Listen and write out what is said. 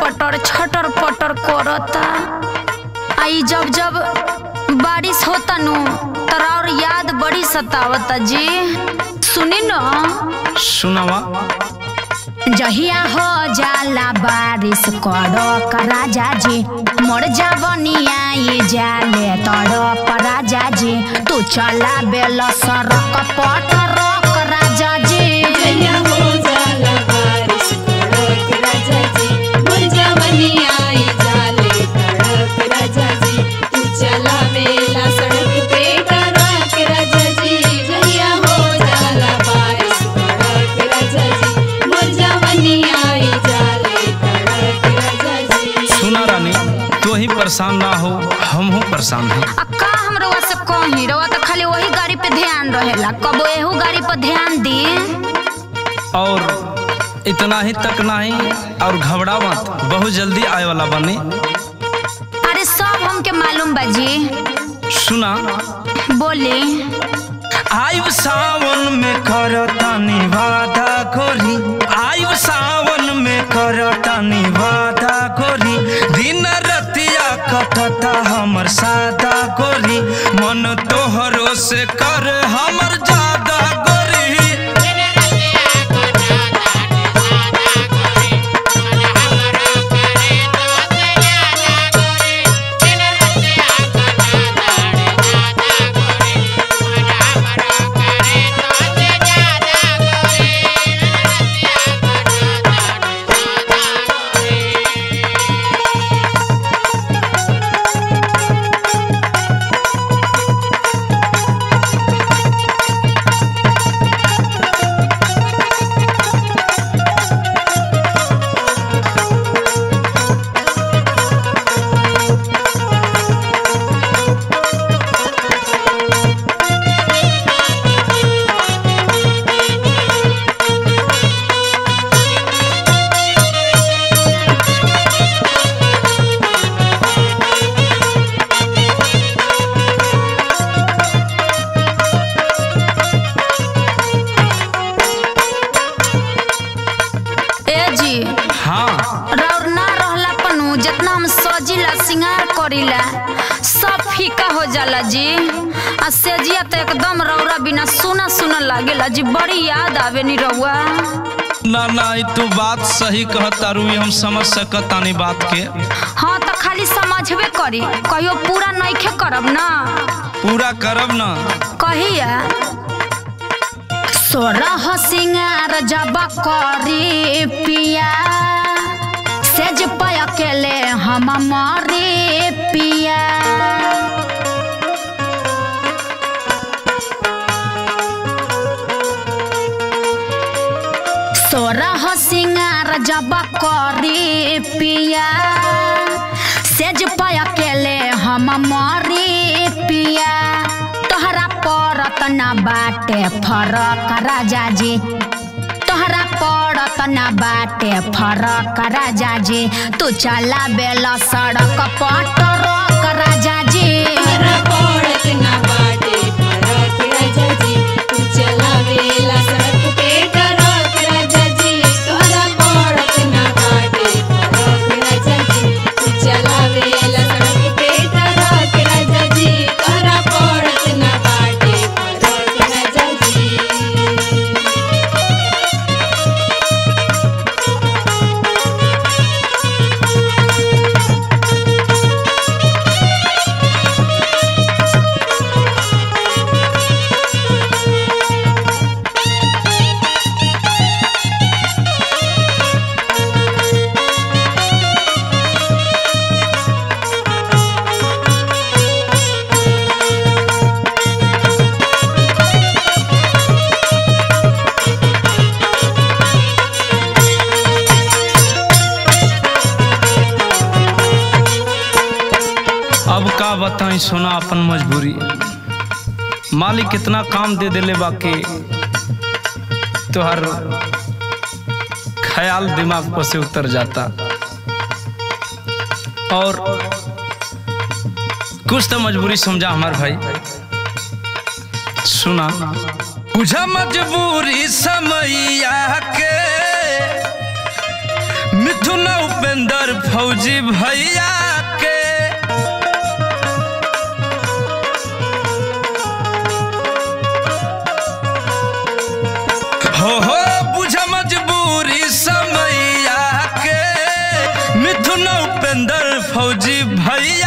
पटर छटर पटर करता। आई जब जब बारिश होता नु तरा और याद बड़ी सतावता जी। सुनी न सुनावा। जहिया हो जाला बारिश कड़क राजा जी मोर जवनिया ये जाले तड़प राजा जी तू चला बेल सड़क पटरक राजा जी। जहिया हो जाला बारिश कड़क राजा जी मोर जवनिया ये जाले तड़प राजा जी तू चला बेला सड़क पे टरक राजा जी। जहिया हो जाला बारिश कड़क राजा जी मोर जवनिया ये जाले तड़क राजा जी। सुना रानी तू ही परेशान ना हो हम हो परेशान है। अक्का हम रवा से कहीं रवा तो खाली वही गाड़ी पे ध्यान रहेला कबो एहू गाड़ी पर ध्यान दी। और इतना ही तक नहीं और घबरा मत बहुत जल्दी आए वाला बनी। अरे सब हमके मालूम बाजी। सुना बोले आयु सावन में करतानी वादा गोरी आयु सावन में करतानी वादा गोरी दिन रतिया कटता हमर सादा गोरी मन तोहरो से कर हमर ज्यादा गोरी। सब फीका हो जाला जी। सेजिया तो एकदम रौरा बिना सुना सुना लागेला जी बड़ी याद आवे नी रउआ। ना ना तू बात सही कहता रूई हम समझ सकतानी बात के। हाँ तो खाली समझबे करी कहियो पूरा नइखे करब ना। पूरा करब ना कहिया सोरह सिंगार जब करी पिया सेज पे अकेले हम मरे पिया। सोरह सिंगार जब करी पिया सेज पे अकेले हम मरे पिया। तोहरा पड़त न बाटे फरक राजा जी तोहरा पड़त न बाटे फरक राजा जी तू चला बेला सड़क पटरक राजा जी। तोहरा पड़त न बाटे फरक राजा जी तू चला बेला सड़क पे टरक राजा जी। तोहरा पड़त न बाटे फरक राजा जी तू चला बेला सड़क पे टरक राजा जी। तोहरा पड़त न बाटे फरक राजा जी। अब का बताई सोना अपन मजबूरी मालिक कितना काम दे देले बाकी तोहर ख्याल दिमाग पर से उतर जाता। और कुछ तो मजबूरी समझा हमार भाई। सुना बुझा मजबूरी समैया के मिथुन उपेंद्र फौजी भैया के हो बुझ मजबूरी समैया के मिथुन उपेंद्र फौजी भैया